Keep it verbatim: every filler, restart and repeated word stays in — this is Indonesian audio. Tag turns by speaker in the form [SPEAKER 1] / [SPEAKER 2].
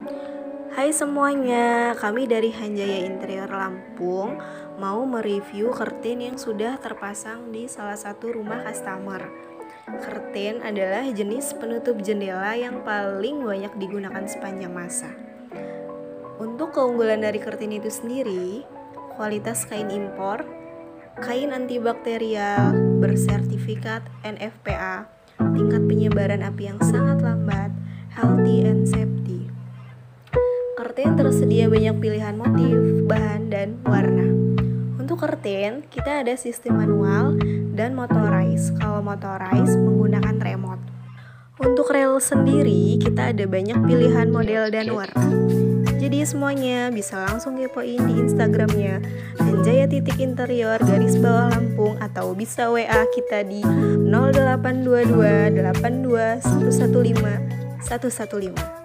[SPEAKER 1] Hai semuanya, kami dari Hanjaya Interior Lampung mau mereview curtain yang sudah terpasang di salah satu rumah customer. Curtain adalah jenis penutup jendela yang paling banyak digunakan sepanjang masa. Untuk keunggulan dari curtain itu sendiri, kualitas kain impor, kain antibakterial, bersertifikat N F P A, tingkat penyebaran api yang sangat lambat, healthy and safety. Curtain tersedia banyak pilihan motif, bahan, dan warna. Untuk curtain, kita ada sistem manual dan motorized. Kalau motorized menggunakan remote. Untuk rel sendiri, kita ada banyak pilihan model dan warna. Jadi semuanya bisa langsung kepoin di Instagramnya Hanjaya titik interior garis bawah Lampung, atau bisa W A kita di nol delapan dua dua delapan dua satu satu lima satu satu lima.